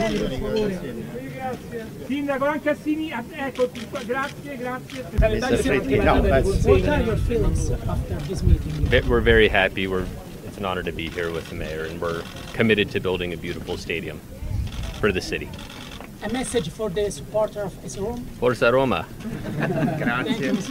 Grazie. Sindaco, anche a sinistra, ecco, grazie, grazie. What are your feelings after this meeting? We're very happy. It's an honor to be here with the mayor, and we're committed to building a beautiful stadium for the city. A message for the supporter of AS Roma? Forza Roma. Grazie.